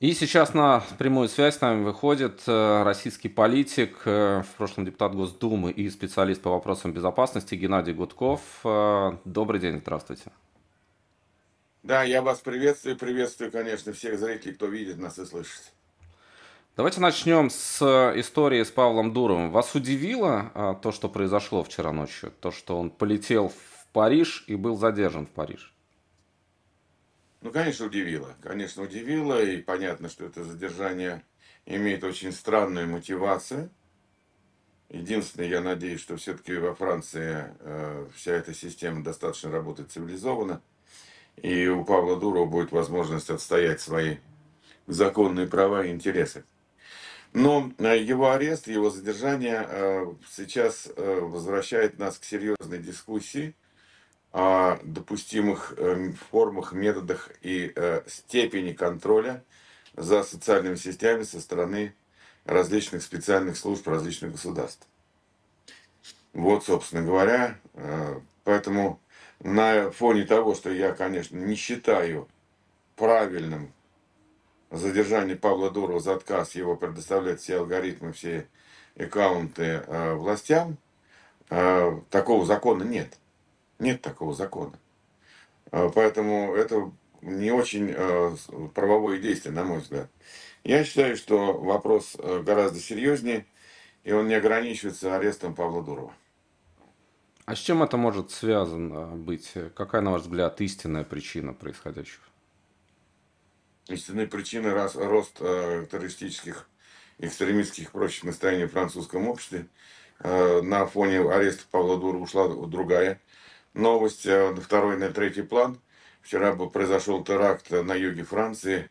И сейчас на прямую связь с нами выходит российский политик, в прошлом депутат Госдумы и специалист по вопросам безопасности Геннадий Гудков. Добрый день, здравствуйте. Да, я вас приветствую, приветствую, конечно, всех зрителей, кто видит нас и слышит. Давайте начнем с истории с Павлом Дуровым. Вас удивило то, что произошло вчера ночью? То, что он полетел в Париж и был задержан в Париже? Ну, конечно, удивило, и понятно, что это задержание имеет очень странную мотивацию. Единственное, я надеюсь, что все-таки во Франции вся эта система достаточно работает цивилизованно, и у Павла Дурова будет возможность отстоять свои законные права и интересы. Но его арест, его задержание сейчас возвращает нас к серьезной дискуссии о допустимых формах, методах и степени контроля за социальными сетями со стороны различных специальных служб различных государств. Вот, собственно говоря, поэтому на фоне того, что я, конечно, не считаю правильным задержание Павла Дурова за отказ его предоставлять все алгоритмы, все аккаунты властям, такого закона нет. Нет такого закона. Поэтому это не очень правовое действие, на мой взгляд. Я считаю, что вопрос гораздо серьезнее, и он не ограничивается арестом Павла Дурова. А с чем это может связано быть? Какая, на ваш взгляд, истинная причина происходящего? Истинной причиной рост террористических, экстремистских и прочих настроений в французском обществе. На фоне ареста Павла Дурова ушла другая новость на второй, на третий план. Вчера произошел теракт на юге Франции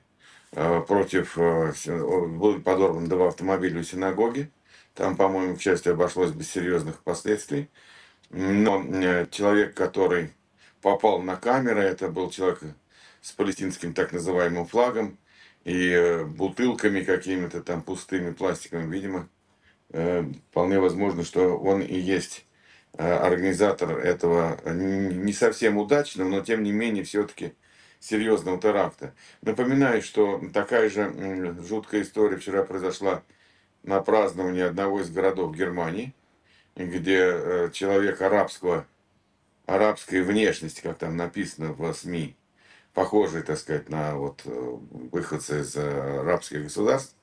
был подорван два автомобиля у синагоги. Там, по-моему, к счастью, обошлось без серьезных последствий. Но человек, который попал на камеры, это был человек с палестинским так называемым флагом и бутылками какими-то там пустыми пластиковыми, видимо, вполне возможно, что он и есть организатор этого не совсем удачного, но тем не менее все-таки серьезного теракта. Напоминаю, что такая же жуткая история вчера произошла на праздновании одного из городов Германии, где человек арабской внешности, как там написано в СМИ, похожий, так сказать, на выходца из арабских государств,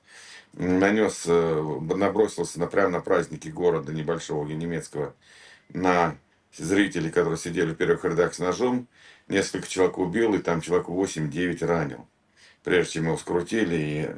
набросился прямо на праздники города небольшого немецкого на зрителей, которые сидели в первых рядах с ножом, несколько человек убил, и там человек 8-9 ранил. Прежде чем его скрутили,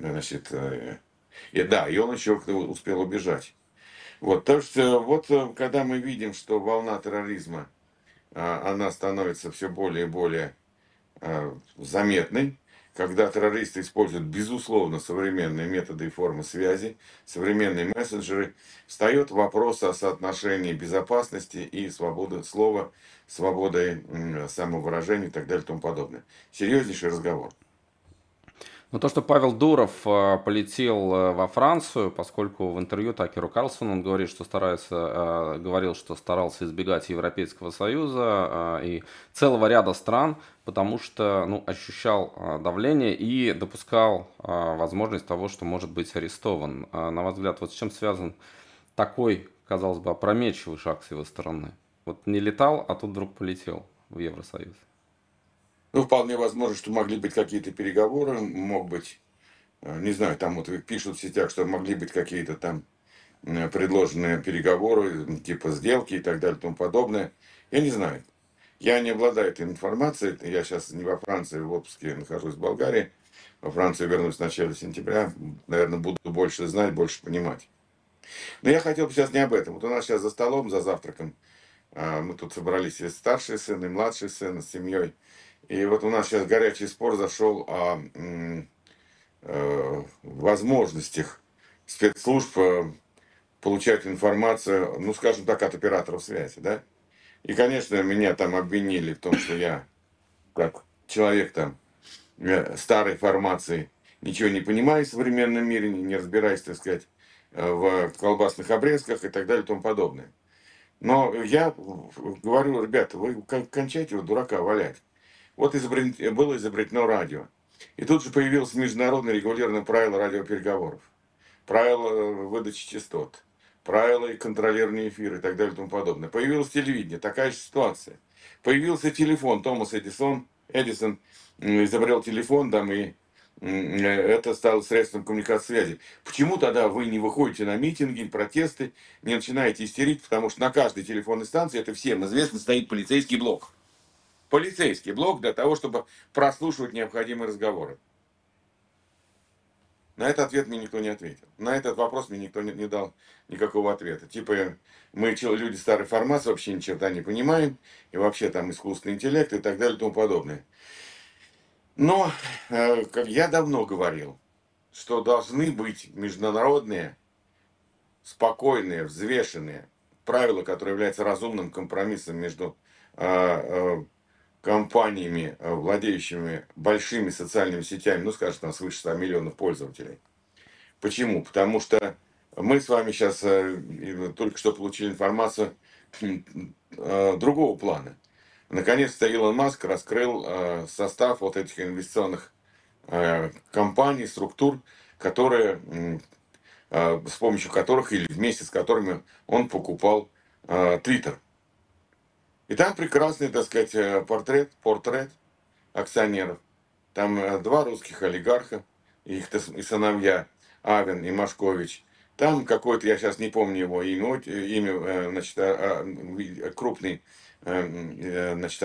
и он еще успел убежать. Вот, так что когда мы видим, что волна терроризма, она становится все более и более заметной, когда террористы используют, безусловно, современные методы и формы связи, современные мессенджеры, встает вопрос о соотношении безопасности и свободы слова, свободы самовыражения и так далее и тому подобное. Серьезнейший разговор. Но то, что Павел Дуров полетел во Францию, поскольку в интервью Такеру Карлсону он говорит, что говорил, что старался избегать Европейского Союза и целого ряда стран, потому что ощущал давление и допускал возможность того, что может быть арестован. На ваш взгляд, вот с чем связан такой, казалось бы, опрометчивый шаг с его стороны? Вот не летал, а тут вдруг полетел в Евросоюз. Ну, вполне возможно, что могли быть какие-то переговоры, мог быть, не знаю, там вот пишут в сетях, что могли быть какие-то там предложенные переговоры, типа сделки и так далее и тому подобное. Я не знаю. Я не обладаю этой информацией. Я сейчас не во Франции, в отпуске нахожусь в Болгарии. Во Францию вернусь в начале сентября. Наверное, буду больше знать, больше понимать. Но я хотел бы сейчас не об этом. Вот у нас сейчас за столом, за завтраком, мы тут собрались и старший сын, и младший сын с семьей. И вот у нас сейчас горячий спор зашел о возможностях спецслужб получать информацию, ну, скажем так, от операторов связи, да. И, конечно, меня там обвинили в том, что я, как человек там старой формации, ничего не понимаю в современном мире, не разбираюсь, так сказать, в колбасных обрезках и так далее и тому подобное. Но я говорю, ребята, вы кончайте вот дурака валять. Вот было изобретено радио. И тут же появилось международное регулярное правило радиопереговоров, правила выдачи частот, правила и контролирования эфира и так далее и тому подобное. Появилось телевидение, такая же ситуация. Появился телефон. Томас Эдисон изобрел телефон, да, и это стало средством коммуникации связи. Почему тогда вы не выходите на митинги, протесты, не начинаете истерить, потому что на каждой телефонной станции, это всем известно, стоит полицейский блок. Полицейский блок для того, чтобы прослушивать необходимые разговоры. На этот ответ мне никто не ответил. На этот вопрос мне никто не дал никакого ответа. Типа, мы люди старой формации вообще ни черта не понимаем, и вообще там искусственный интеллект и так далее и тому подобное. Но, как я давно говорил, что должны быть международные, спокойные, взвешенные правила, которые являются разумным компромиссом между компаниями, владеющими большими социальными сетями, ну, скажем, там свыше 100 миллионов пользователей. Почему? Потому что мы с вами сейчас только что получили информацию другого плана. Наконец-то Илон Маск раскрыл состав вот этих инвестиционных компаний, структур, которые, с помощью которых или вместе с которыми он покупал Твиттер. И там прекрасный, так сказать, портрет акционеров. Там два русских олигарха, их сыновья Авен и Машкович. Там какой-то, я сейчас не помню его имя, значит, крупный, значит,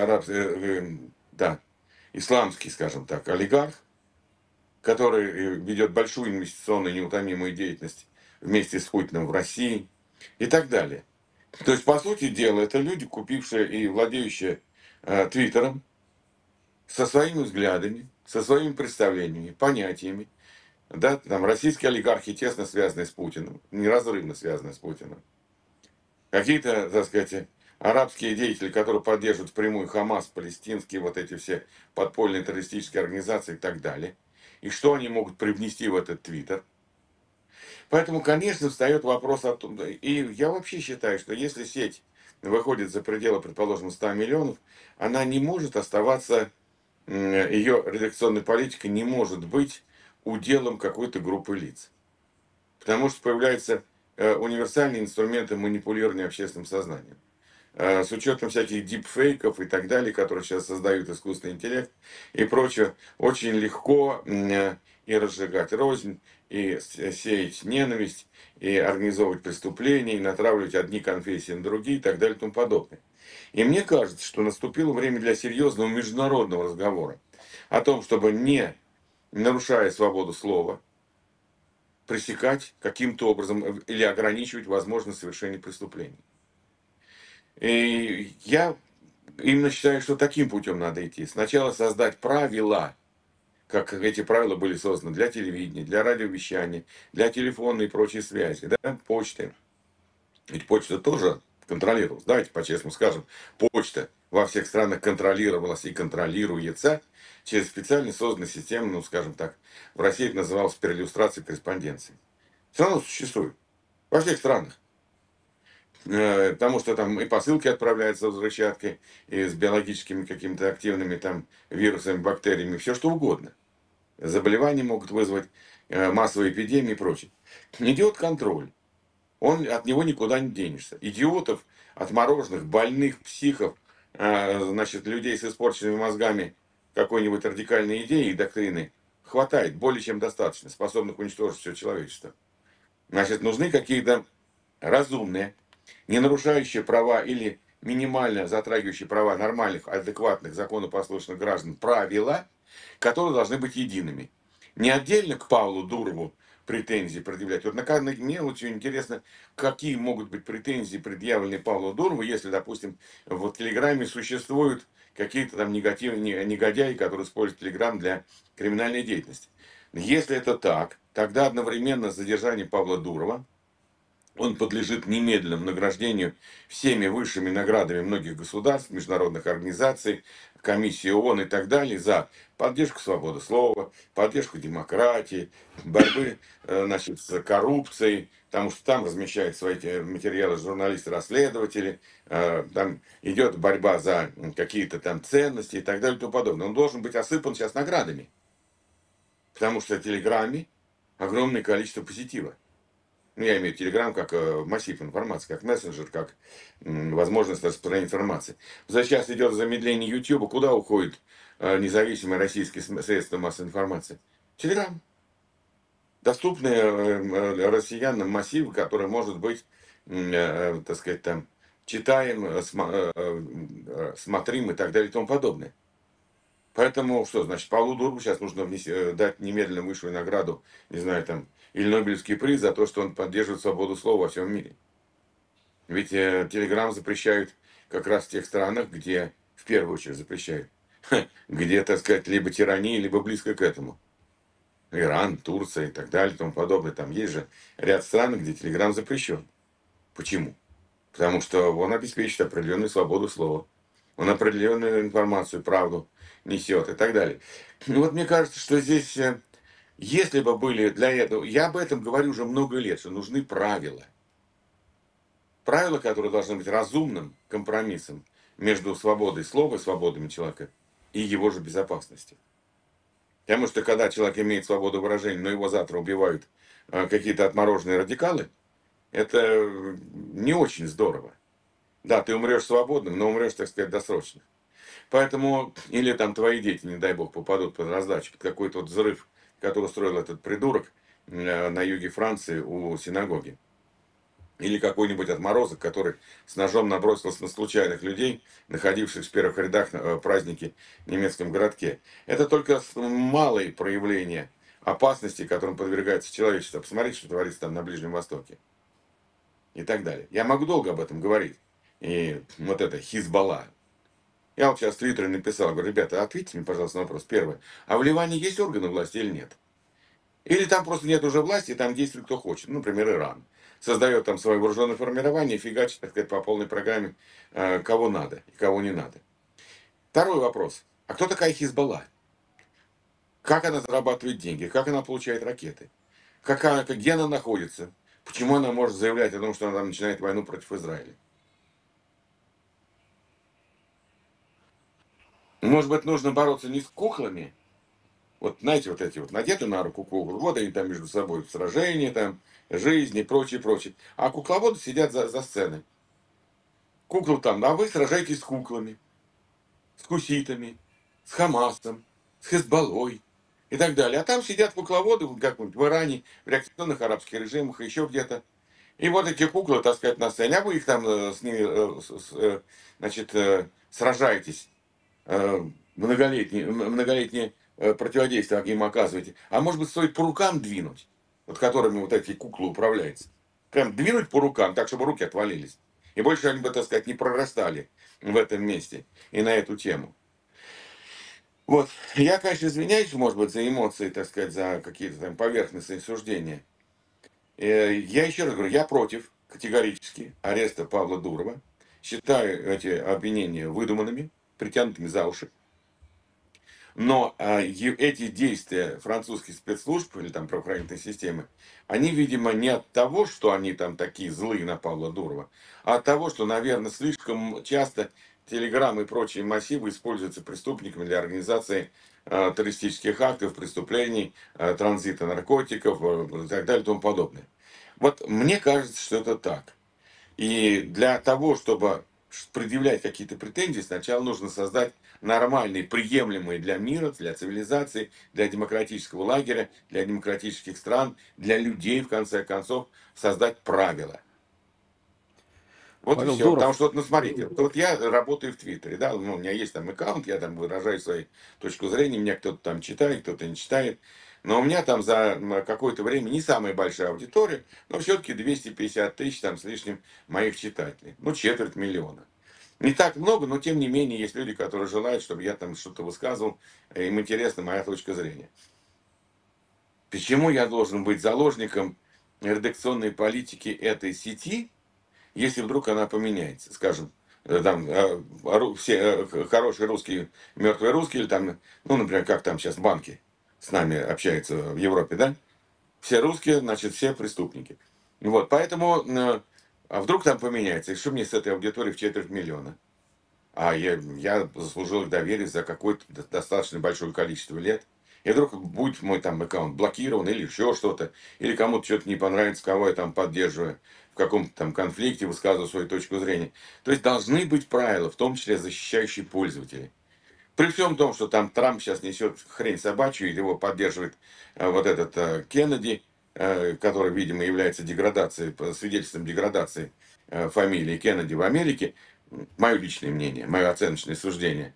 да, исламский, скажем так, олигарх, который ведет большую инвестиционную неутомимую деятельность вместе с Путиным в России и так далее. То есть, по сути дела, это люди, купившие и владеющие Твиттером, со своими взглядами, со своими представлениями, понятиями. Да, там российские олигархи тесно связаны с Путиным, неразрывно связаны с Путиным. Какие-то, так сказать, арабские деятели, которые поддерживают впрямую Хамас, палестинские, вот эти все подпольные террористические организации и так далее. И что они могут привнести в этот Твиттер. Поэтому, конечно, встает вопрос о том, и я вообще считаю, что если сеть выходит за пределы, предположим, 100 миллионов, она не может оставаться, ее редакционная политика не может быть уделом какой-то группы лиц. Потому что появляются универсальные инструменты манипулирования общественным сознанием. С учетом всяких дипфейков и так далее, которые сейчас создают искусственный интеллект и прочее, очень легко и разжигать рознь, и сеять ненависть, и организовывать преступления, и натравливать одни конфессии на другие и так далее и тому подобное. И мне кажется, что наступило время для серьезного международного разговора о том, чтобы, не нарушая свободу слова, пресекать каким-то образом или ограничивать возможность совершения преступлений. И я именно считаю, что таким путем надо идти. Сначала создать правила, как эти правила были созданы для телевидения, для радиовещания, для телефонной и прочей связи, да, почты. Ведь почта тоже контролировалась. Давайте по-честному скажем, почта во всех странах контролировалась и контролируется через специально созданную систему, ну, скажем так, в России это называлось перлюстрацией корреспонденции. Все равно существует. Во всех странах. Потому что там и посылки отправляются взрывчаткой, и с биологическими какими-то активными там вирусами, бактериями, все что угодно. Заболевания могут вызвать массовые эпидемии и прочее. Идет контроль. От него никуда не денешься. Идиотов, отмороженных, больных, психов, значит, людей с испорченными мозгами какой-нибудь радикальной идеи и доктрины хватает, более чем достаточно, способных уничтожить все человечество. Значит, нужны какие-то разумные, не нарушающие права или минимально затрагивающие права нормальных, адекватных, законопослушных граждан правила, которые должны быть едиными. Не отдельно к Павлу Дурову претензии предъявлять. Вот мне очень интересно, какие могут быть претензии, предъявлены Павлу Дурову, если, допустим, в Телеграме существуют какие-то там негодяи, которые используют Телеграм для криминальной деятельности. Если это так, тогда одновременно с задержанием Павла Дурова он подлежит немедленному награждению всеми высшими наградами многих государств, международных организаций, комиссии ООН и так далее за поддержку свободы слова, поддержку демократии, борьбы, значит, с коррупцией, потому что там размещают свои материалы журналисты-расследователи, там идет борьба за какие-то там ценности и так далее и тому подобное. Он должен быть осыпан сейчас наградами. Потому что в Телеграме огромное количество позитива. Ну, я имею в виду Телеграм как массив информации, как мессенджер, как возможность распространения информации. Сейчас идет замедление YouTube, куда уходят независимые российские средства массовой информации? Телеграм. Доступные россиянам массив, который может быть, так сказать, там, читаем, смотрим и так далее и тому подобное. Поэтому что, значит, Павлу Дурбу сейчас нужно дать немедленно высшую награду, не знаю, там, или Нобелевский приз за то, что он поддерживает свободу слова во всем мире. Ведь Телеграм запрещают как раз в тех странах, где, в первую очередь, запрещают, где, так сказать, либо тирания, либо близко к этому. Иран, Турция и так далее и тому подобное. Там есть же ряд стран, где Телеграм запрещен. Почему? Потому что он обеспечит определенную свободу слова. Он определенную информацию, правду несет и так далее. Ну вот мне кажется, что здесь, если бы были для этого, я об этом говорю уже много лет, что нужны правила. Правила, которые должны быть разумным компромиссом между свободой слова и свободами человека и его же безопасностью. Потому что когда человек имеет свободу выражения, но его завтра убивают какие-то отмороженные радикалы, это не очень здорово. Да, ты умрешь свободным, но умрешь, так сказать, досрочно. Поэтому, или там твои дети, не дай бог, попадут под раздачу, под какой-то вот взрыв, который устроил этот придурок на юге Франции у синагоги. Или какой-нибудь отморозок, который с ножом набросился на случайных людей, находившихся в первых рядах на празднике в немецком городке. Это только малые проявления опасности, которым подвергается человечество. Посмотрите, что творится там на Ближнем Востоке. И так далее. Я могу долго об этом говорить. И вот это Хизбалла. Я вот сейчас в Твиттере написал, говорю, ребята, ответьте мне, пожалуйста, на вопрос. Первое. А в Ливане есть органы власти или нет? Или там просто нет уже власти, и там действует кто хочет. Ну, например, Иран. Создает там свое вооруженное формирование, фигачит, так сказать, по полной программе, кого надо и кого не надо. Второй вопрос. А кто такая Хизбалла? Как она зарабатывает деньги? Как она получает ракеты? Где она находится? Почему она может заявлять о том, что она там начинает войну против Израиля? Может быть, нужно бороться не с куклами, вот знаете, вот эти вот надеты на руку куклы, вот они там между собой в сражении, там, жизни и прочее, прочее. А кукловоды сидят за сценой. Куклы там, а вы сражаетесь с куклами, с хуситами, с Хамасом, с Хезболлой и так далее. А там сидят кукловоды, вот как-нибудь в Иране, в реакционных арабских режимах, еще где-то. И вот эти куклы, так сказать, на сцене, а вы их там с ними, значит, сражаетесь, многолетнее противодействие им оказываете. А может быть, стоит по рукам двинуть, вот которыми вот эти куклы управляются. Прям двинуть по рукам, так, чтобы руки отвалились. И больше они бы, так сказать, не прорастали в этом месте и на эту тему. Вот. Я, конечно, извиняюсь, может быть, за эмоции, так сказать, за какие-то там поверхностные суждения. Я еще раз говорю, я против категорически ареста Павла Дурова. Считаю эти обвинения выдуманными, притянутыми за уши. Но эти действия французских спецслужб или там правоохранительной системы, они, видимо, не от того, что они там такие злые на Павла Дурова, а от того, что, наверное, слишком часто Телеграм и прочие массивы используются преступниками для организации террористических актов, преступлений, транзита наркотиков и так далее и тому подобное. Вот мне кажется, что это так. И для того, чтобы предъявлять какие-то претензии, сначала нужно создать нормальные, приемлемые для мира, для цивилизации, для демократического лагеря, для демократических стран, для людей, в конце концов, создать правила. Вот и Павел все. Потому Дуров. что, вот, ну, смотрите, вот я работаю в Твиттере, да, ну, у меня есть там аккаунт, я там выражаю свою точку зрения, меня кто-то там читает, кто-то не читает. Но у меня там за какое-то время не самая большая аудитория, но все-таки 250 тысяч там с лишним моих читателей. Ну, четверть миллиона. Не так много, но тем не менее есть люди, которые желают, чтобы я там что-то высказывал, им интересна моя точка зрения. Почему я должен быть заложником редакционной политики этой сети, если вдруг она поменяется? Скажем, там все хорошие русские, мертвые русские, или там, ну, например, как там сейчас банки с нами общаются в Европе, да? Все русские, значит, все преступники. Вот, поэтому, а вдруг там поменяется, и что мне с этой аудиторией в четверть миллиона? А я заслужил их доверие за какое-то достаточно большое количество лет. и вдруг будет мой там аккаунт блокирован или еще что-то, или кому-то что-то не понравится, кого я там поддерживаю, в каком-то там конфликте высказываю свою точку зрения. То есть должны быть правила, в том числе защищающие пользователей. При всем том, что там Трамп сейчас несет хрень собачью, и его поддерживает вот этот Кеннеди, который, видимо, является деградацией, свидетельством деградации фамилии Кеннеди в Америке, мое личное мнение, мое оценочное суждение,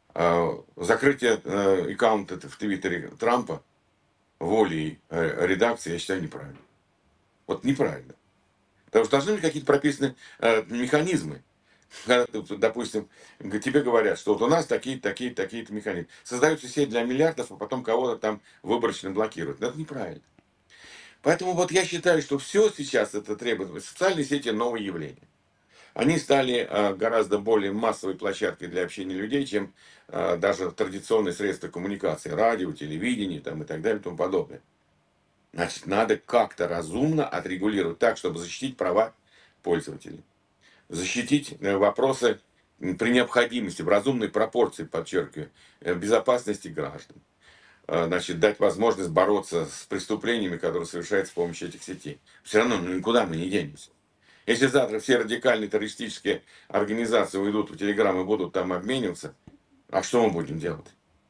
закрытие аккаунта в Твиттере Трампа волей редакции, я считаю, неправильно. Вот неправильно. Потому что должны быть какие-то прописаны механизмы. Когда, допустим, тебе говорят, что вот у нас такие-то, такие-то, такие-то механизмы. Создаются сеть для миллиардов, а потом кого-то там выборочно блокируют. Но это неправильно. Поэтому вот я считаю, что все сейчас это требует. Социальные сети — новое явление. Они стали гораздо более массовой площадкой для общения людей, чем даже традиционные средства коммуникации, радио, телевидение там, и так далее и тому подобное. Значит, надо как-то разумно отрегулировать так, чтобы защитить права пользователей. Защитить вопросы при необходимости, в разумной пропорции, подчеркиваю, безопасности граждан. Значит, дать возможность бороться с преступлениями, которые совершаются с помощью этих сетей. Все равно никуда мы не денемся. Если завтра все радикальные террористические организации уйдут в Телеграм и будут там обмениваться, а что мы будем делать?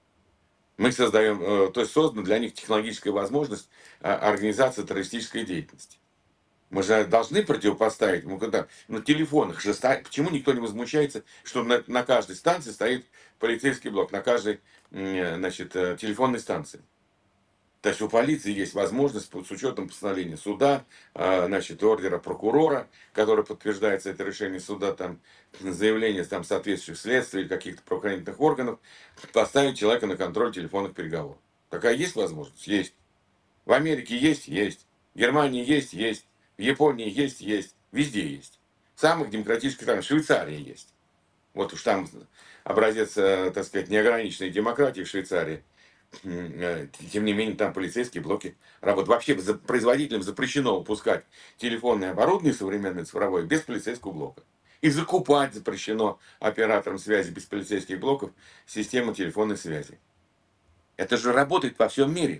Мы создаем, то есть создана для них технологическая возможность организации террористической деятельности. Мы же должны противопоставить, мы когда на телефонах же почему никто не возмущается, что на каждой станции стоит полицейский блок, на каждой значит, телефонной станции. То есть у полиции есть возможность с учетом постановления суда, значит, ордера прокурора, который подтверждается это решение суда, там, заявление там, соответствующих следствий или каких-то правоохранительных органов, поставить человека на контроль телефонных переговоров. Такая есть возможность? Есть. В Америке есть? Есть. В Германии есть? Есть. В Японии есть? Есть. Везде есть. В самых демократических странах. В Швейцарии есть. Вот уж там образец, так сказать, неограниченной демократии в Швейцарии. Тем не менее, там полицейские блоки работают. Вообще производителям запрещено выпускать телефонное оборудование современное цифровое без полицейского блока. И закупать запрещено операторам связи без полицейских блоков систему телефонной связи. Это же работает во всем мире.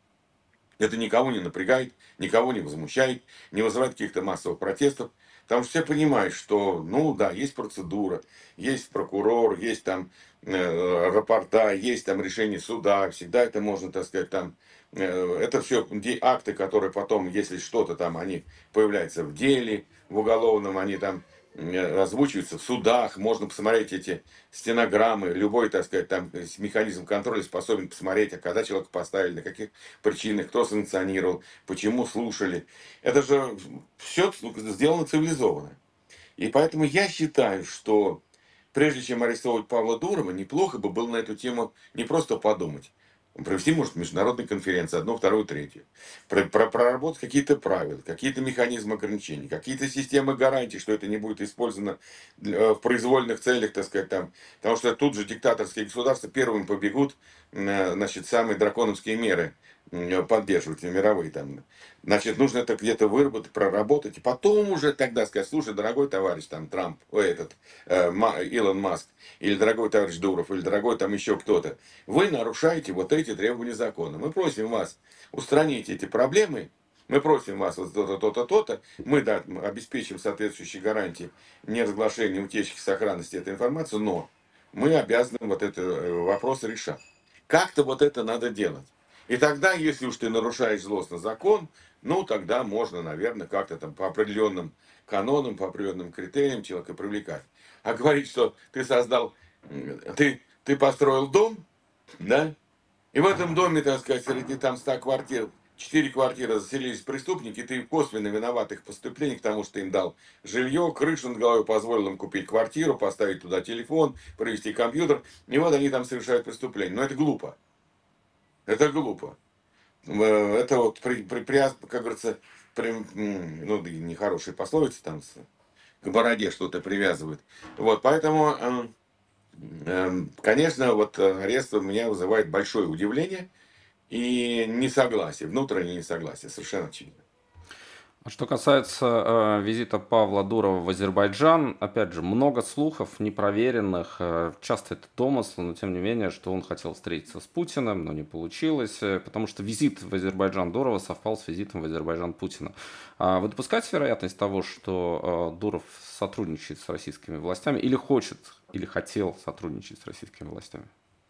Это никого не напрягает, никого не возмущает, не вызывает каких-то массовых протестов. Потому что все понимают, что, ну да, есть процедура, есть прокурор, есть там рапорта, есть там решение суда, всегда это можно, так сказать, там, это все акты, которые потом, если что-то там, они появляются в деле, в уголовном, они там озвучиваются в судах, можно посмотреть эти стенограммы, любой, так сказать, там механизм контроля способен посмотреть, а когда человека поставили, на каких причинах, кто санкционировал, почему слушали. Это же все сделано цивилизованно. И поэтому я считаю, что прежде чем арестовывать Павла Дурова, неплохо бы было на эту тему не просто подумать, провести, может, международные конференции, одну, вторую, третью, проработать какие-то правила, какие-то механизмы ограничений, какие-то системы гарантий, что это не будет использовано в произвольных целях, так сказать, там, потому что тут же диктаторские государства первыми побегут, значит, самые драконовские меры поддерживать мировые там. Значит, нужно это где-то выработать, проработать, и потом уже тогда сказать: слушай, дорогой товарищ там Трамп, Илон Маск, или дорогой товарищ Дуров, или дорогой там еще кто-то, вы нарушаете вот эти требования закона. Мы просим вас устранить эти проблемы, мы просим вас вот то-то, то-то, то-то, мы обеспечим соответствующие гарантии неразглашения, утечки, сохранности этой информации, но мы обязаны вот этот вопрос решать. Как-то вот это надо делать. И тогда, если уж ты нарушаешь злостно закон, ну, тогда можно, наверное, как-то там по определенным канонам, по определенным критериям человека привлекать. А говорить, что ты создал, ты построил дом, да, и в этом доме, так сказать, среди там 100 квартир, 4 квартиры заселились преступники, ты косвенно виноват их поступлениях, потому что ты им дал жилье, крышу над головой, позволил им купить квартиру, поставить туда телефон, провести компьютер, и вот они там совершают преступление. Но это глупо. Это глупо. Это вот, как говорится, ну, нехорошие пословицы там к бороде что-то привязывают. Вот, поэтому, конечно, вот арест у меня вызывает большое удивление и несогласие, внутреннее несогласие, совершенно очевидно. А что касается, визита Павла Дурова в Азербайджан, опять же, много слухов непроверенных, часто это домыслы, но тем не менее, что он хотел встретиться с Путиным, но не получилось, потому что визит в Азербайджан Дурова совпал с визитом в Азербайджан Путина. Вы допускаете вероятность того, что Дуров сотрудничает с российскими властями или хочет, или хотел сотрудничать с российскими властями?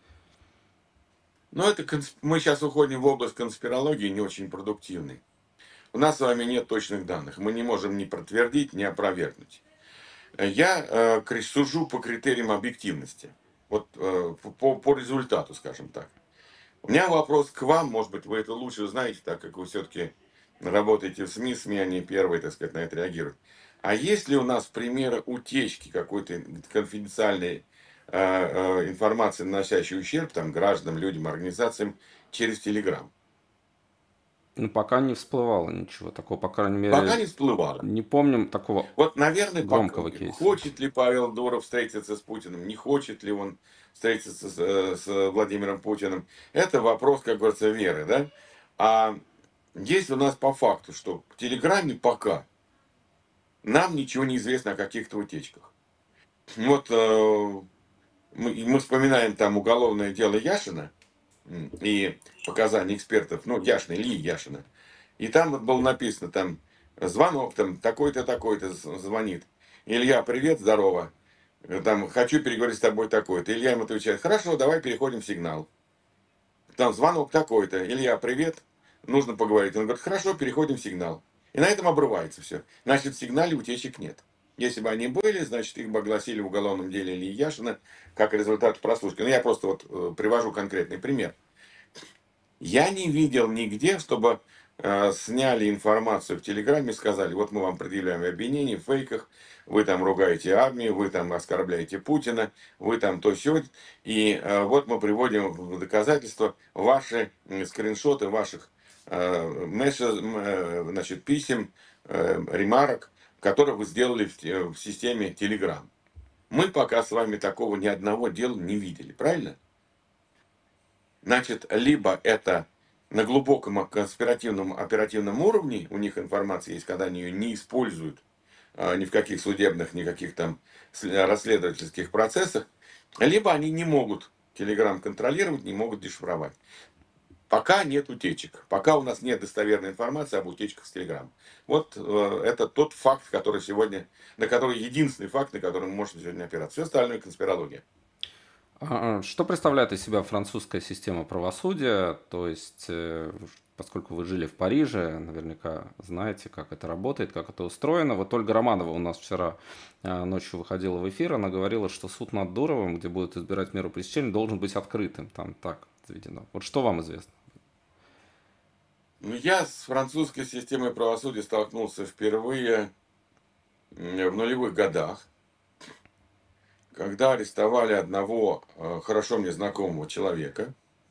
Но мы сейчас уходим в область конспирологии, не очень продуктивной. У нас с вами нет точных данных. Мы не можем ни подтвердить, ни опровергнуть. Я сужу по критериям объективности. Вот по результату, скажем так. У меня вопрос к вам, может быть, вы это лучше знаете, так как вы все-таки работаете в СМИ, они первые, так сказать, на это реагируют. А есть ли у нас примеры утечки какой-то конфиденциальной информации, наносящей ущерб там, гражданам, людям, организациям через Телеграм? Ну, пока не всплывало ничего такого, по крайней Пока мере, не всплывало. не помним такого Вот, наверное, громкого кейса. хочет ли Павел Дуров встретиться с Путиным, не хочет ли он встретиться с Владимиром Путиным, это вопрос, как говорится, веры, да? А есть у нас по факту, что в Телеграме пока нам ничего не известно о каких-то утечках. Вот мы вспоминаем там уголовное дело Яшина и показания экспертов, ну, Яшина, Ильи Яшина. И там вот было написано, там, звонок, там, такой-то, такой-то звонит. Илья, привет, здорово. Там, хочу переговорить с тобой такой-то. Илья ему отвечает, хорошо, давай переходим в сигнал. Там, звонок такой-то. Илья, привет, нужно поговорить. Он говорит, хорошо, переходим в сигнал. И на этом обрывается все. Значит, в сигнале утечек нет. Если бы они были, значит, их бы огласили в уголовном деле Ильи Яшина как результат прослушки. Ну, я просто вот привожу конкретный пример. Я не видел нигде, чтобы сняли информацию в Телеграме и сказали, вот мы вам предъявляем обвинения в фейках, вы там ругаете армию, вы там оскорбляете Путина, вы там то сё, и вот мы приводим в доказательство ваши скриншоты ваших значит, писем, ремарок, которые вы сделали в системе Telegram. Мы пока с вами такого ни одного дела не видели, правильно? Значит, либо это на глубоком конспиративном оперативном уровне у них информация есть, когда они ее не используют ни в каких судебных, никаких там расследовательских процессах, либо они не могут Телеграм контролировать, не могут дешифровать. Пока нет утечек, пока у нас нет достоверной информации об утечках с Телеграм. Вот это тот факт, который сегодня, на который единственный факт, на который мы можем сегодня опираться. Все остальное конспирология. Что представляет из себя французская система правосудия? То есть, поскольку вы жили в Париже, наверняка знаете, как это работает, как это устроено. Вот Ольга Романова у нас вчера ночью выходила в эфир, она говорила, что суд над Дуровым, где будут избирать меру пресечения, должен быть открытым. Там так заведено. Вот что вам известно? Ну, я с французской системой правосудия столкнулся впервые в нулевых годах, когда арестовали одного хорошо мне знакомого человека.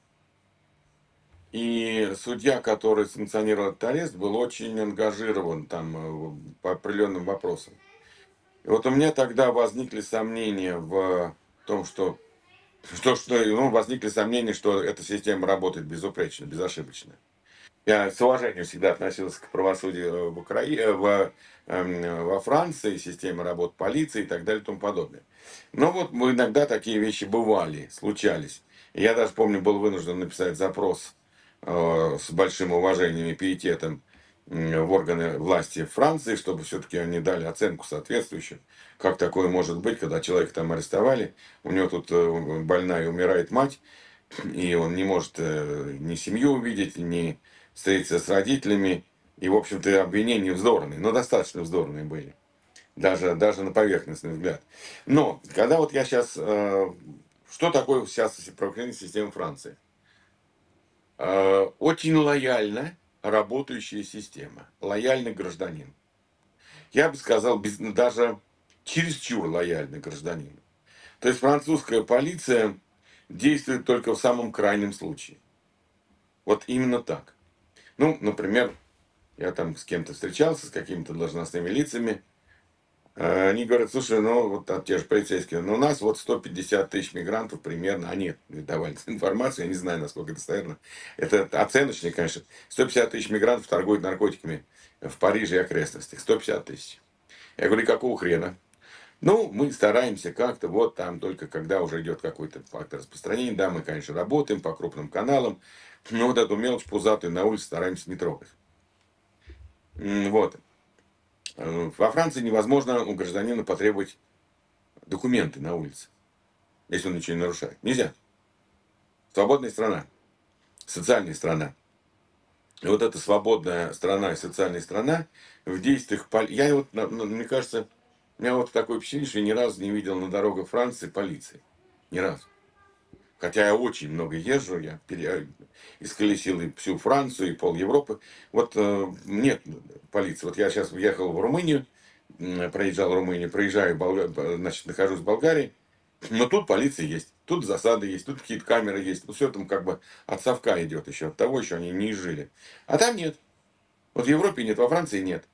И судья, который санкционировал этот арест, был очень ангажирован там по определенным вопросам. И вот у меня тогда возникли сомнения в том, ну, возникли сомнения, что эта система работает безупречно, безошибочно. Я с уважением всегда относился к правосудию во Франции, системе работы полиции и так далее и тому подобное. Но вот иногда такие вещи бывали, случались. И я даже помню, был вынужден написать запрос с большим уважением и пиететом в органы власти Франции, чтобы все-таки они дали оценку соответствующую. Как такое может быть, когда человека там арестовали, у него тут больная и умирает мать, и он не может ни семью увидеть, ни встретиться с родителями. И, в общем-то, обвинения вздорные, но достаточно вздорные были. Даже на поверхностный взгляд. Но, когда вот я сейчас... что такое сейчас правоохранительная система Франции? Очень лояльно работающая система. Лояльный гражданин. Я бы сказал, даже чересчур лояльный гражданин. То есть французская полиция действует только в самом крайнем случае. Вот именно так. Ну, например, я там с кем-то встречался, с какими-то должностными лицами. Они говорят, слушай, ну вот те же полицейские, ну у нас вот 150 тысяч мигрантов примерно, они давали информацию, я не знаю, насколько это достоверно. Это оценочные, конечно. 150 тысяч мигрантов торгуют наркотиками в Париже и окрестностях. 150 тысяч. Я говорю, какого хрена? Ну, мы стараемся как-то, вот там только когда уже идет какой-то факт распространения, да, мы, конечно, работаем по крупным каналам, но вот эту мелочь пузатую на улице стараемся не трогать. Вот. Во Франции невозможно у гражданина потребовать документы на улице, если он ничего не нарушает. Нельзя. Свободная страна, социальная страна. И вот эта свободная страна и социальная страна в действиях... Я вот, мне кажется, у меня вот такое впечатление, что я ни разу не видел на дорогах Франции полиции. Ни разу. Хотя я очень много езжу, я исколесил и всю Францию, и пол Европы. Вот нет полиции. Вот я сейчас въехал в Румынию, проезжал Румынию, проезжаю, значит, нахожусь в Болгарии. Но тут полиция есть, тут засады есть, тут какие-то камеры есть. Ну, все там как бы от совка идет еще, от того еще они не изжили. А там нет. Вот в Европе нет, во Франции нет.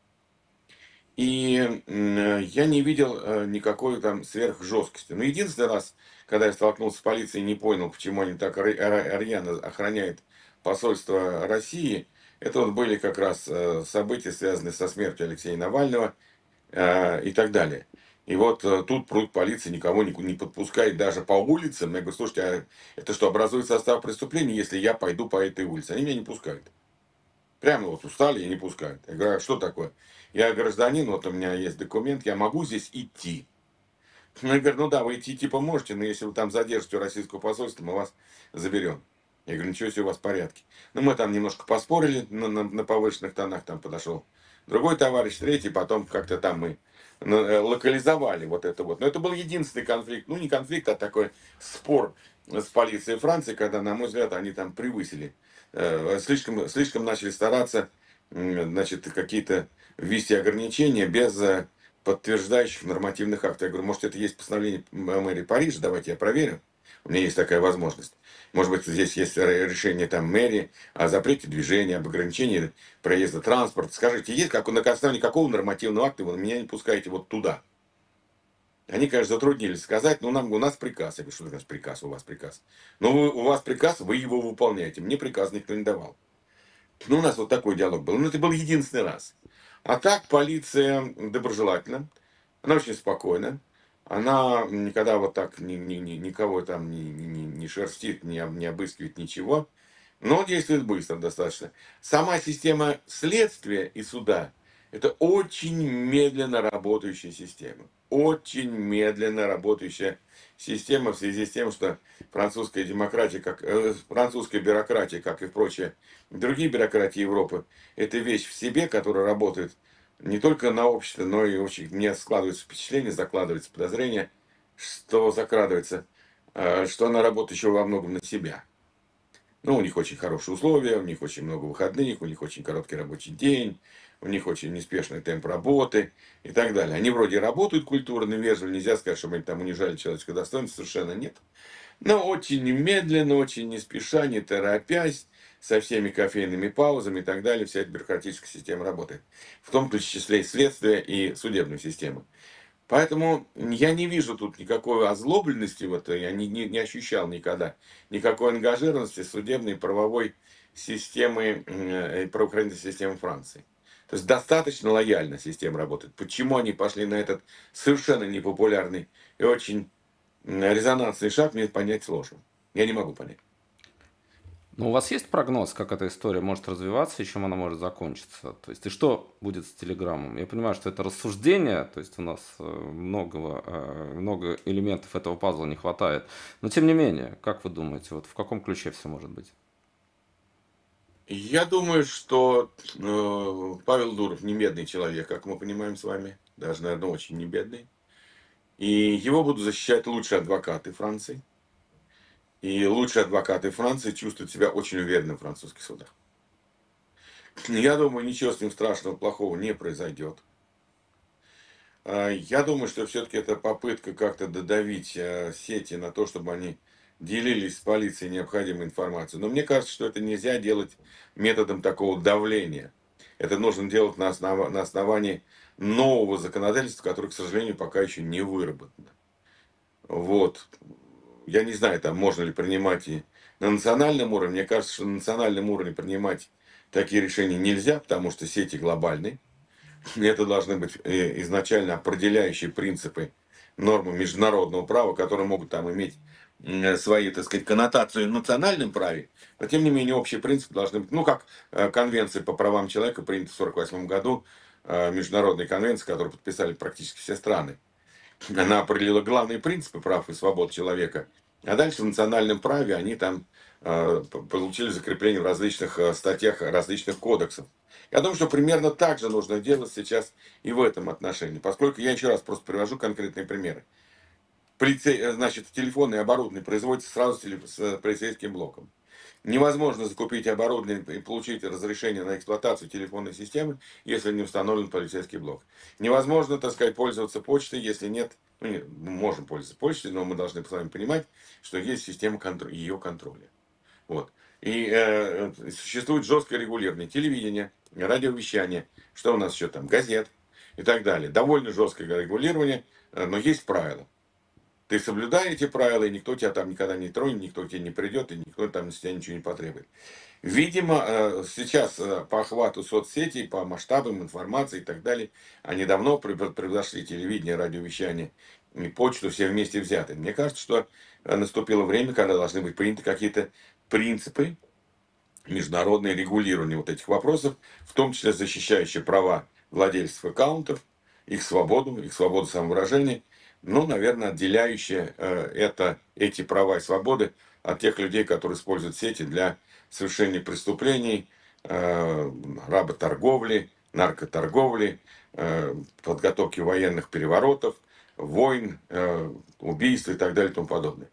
И я не видел никакой там сверхжесткости. Но единственный раз, когда я столкнулся с полицией, не понял, почему они так рьяно охраняют посольство России, это вот были как раз события, связанные со смертью Алексея Навального и так далее. И вот тут пруд полиции никого не подпускает даже по улицам. Я говорю, слушайте, а это что, образует состав преступления, если я пойду по этой улице? Они меня не пускают. Прямо вот устали и не пускают. Я говорю, а что такое? Я гражданин, вот у меня есть документ, я могу здесь идти. Ну, я говорю, ну да, вы идти типа можете, но если вы там задержите у российского посольства, мы вас заберем. Я говорю, ничего себе, у вас в порядке. Ну, мы там немножко поспорили на повышенных тонах, там подошел другой товарищ, третий, потом как-то там мы локализовали вот это вот. Но это был единственный конфликт, ну не конфликт, а такой спор с полицией Франции, когда, на мой взгляд, они там превысили. Слишком начали стараться, значит, какие-то ввести ограничения без подтверждающих нормативных актов. Я говорю, может, это есть постановление мэрии Парижа, давайте я проверю. У меня есть такая возможность. Может быть, здесь есть решение там мэрии о запрете движения, об ограничении проезда транспорта. Скажите, есть как, на основании какого нормативного акта вы меня не пускаете вот туда? Они, конечно, затруднились сказать, но у нас приказ. Я говорю, что значит приказ, у вас приказ? Ну, у вас приказ, вы его выполняете. Мне приказ никто не давал. Ну, у нас вот такой диалог был. Но это был единственный раз. А так полиция доброжелательна, она очень спокойна, она никогда вот так никого там не шерстит, не обыскивает ничего, но действует быстро достаточно. Сама система следствия и суда — это очень медленно работающая система. Очень медленно работающая система в связи с тем, что французская бюрократия, как и прочие другие бюрократии Европы, это вещь в себе, которая работает не только на общество, но и очень, мне складывается впечатление, закладывается подозрение, что закрадывается, что она работает еще во многом на себя. Ну, у них очень хорошие условия, у них очень много выходных, у них очень короткий рабочий день, у них очень неспешный темп работы и так далее. Они вроде работают культурно, вежливо, нельзя сказать, чтобы они там унижали человеческое достоинство, совершенно нет. Но очень медленно, очень не спеша, не торопясь, со всеми кофейными паузами и так далее, вся эта бюрократическая система работает. В том числе и следствие, и судебную систему. Поэтому я не вижу тут никакой озлобленности, вот, я не ощущал никогда никакой ангажированности судебной и правовой системы, правоохранительной системы Франции. То есть достаточно лояльно система работает. Почему они пошли на этот совершенно непопулярный и очень резонансный шаг, мне понять сложно. Я не могу понять. Ну, у вас есть прогноз, как эта история может развиваться и чем она может закончиться? То есть, и что будет с Телеграмом? Я понимаю, что это рассуждение, то есть у нас много элементов этого пазла не хватает. Но тем не менее, как вы думаете, вот в каком ключе все может быть? Я думаю, что Павел Дуров не бедный человек, как мы понимаем с вами, даже, наверное, очень не бедный. И его будут защищать лучшие адвокаты Франции. И лучшие адвокаты Франции чувствуют себя очень уверенно в французских судах. Я думаю, ничего с ним страшного, плохого не произойдет. Я думаю, что все-таки это попытка как-то додавить сети на то, чтобы они делились с полицией необходимой информацией. Но мне кажется, что это нельзя делать методом такого давления. Это нужно делать на основании нового законодательства, которое, к сожалению, пока еще не выработано. Вот. Я не знаю, там можно ли принимать и на национальном уровне. Мне кажется, что на национальном уровне принимать такие решения нельзя, потому что сети глобальные. Это должны быть изначально определяющие принципы, нормы международного права, которые могут там иметь свои, так сказать, коннотации в национальном праве, но тем не менее общие принципы должны быть, ну, как конвенция по правам человека, принята в 1948 году, международная конвенция, которую подписали практически все страны. Она определила главные принципы прав и свобод человека, а дальше в национальном праве они там получили закрепление в различных статьях, различных кодексов. Я думаю, что примерно так же нужно делать сейчас и в этом отношении, поскольку я еще раз просто привожу конкретные примеры. Значит, телефонное оборудование производится сразу с полицейским блоком. Невозможно закупить оборудование и получить разрешение на эксплуатацию телефонной системы, если не установлен полицейский блок. Невозможно, так сказать, пользоваться почтой, если нет, ну, нет, мы можем пользоваться почтой, но мы должны с вами понимать, что есть система ее контроля. Вот. И существует жесткое регулирование телевидения, радиовещания, что у нас еще там, газет и так далее. Довольно жесткое регулирование, но есть правила. Ты соблюдай эти правила, и никто тебя там никогда не тронет, никто к тебе не придет, и никто там с тебя ничего не потребует. Видимо, сейчас по охвату соцсетей, по масштабам информации и так далее, они давно превзошли телевидение, радиовещание и почту все вместе взяты. Мне кажется, что наступило время, когда должны быть приняты какие-то принципы международное регулирование вот этих вопросов, в том числе защищающие права владельцев аккаунтов, их свободу самовыражения, но, наверное, отделяющие эти права и свободы от тех людей, которые используют сети для совершения преступлений, работорговли, наркоторговли, подготовки военных переворотов, войн, убийств и так далее и тому подобное.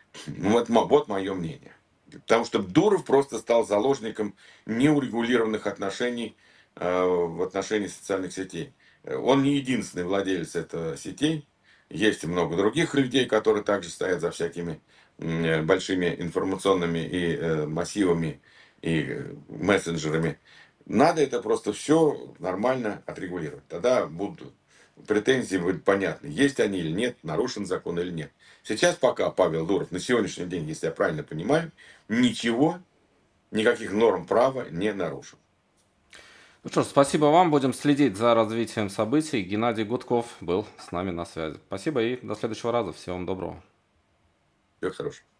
Вот мое мнение. Потому что Дуров просто стал заложником неурегулированных отношений в отношении социальных сетей. Он не единственный владелец этих сетей. Есть и много других людей, которые также стоят за всякими большими информационными и массивами и мессенджерами. Надо это просто все нормально отрегулировать. Тогда будут претензии будут понятны, есть они или нет, нарушен закон или нет. Сейчас пока Павел Дуров на сегодняшний день, если я правильно понимаю, ничего, никаких норм права не нарушил. Ну что ж, спасибо вам. Будем следить за развитием событий. Геннадий Гудков был с нами на связи. Спасибо и до следующего раза. Всего вам доброго. Всего хорошего.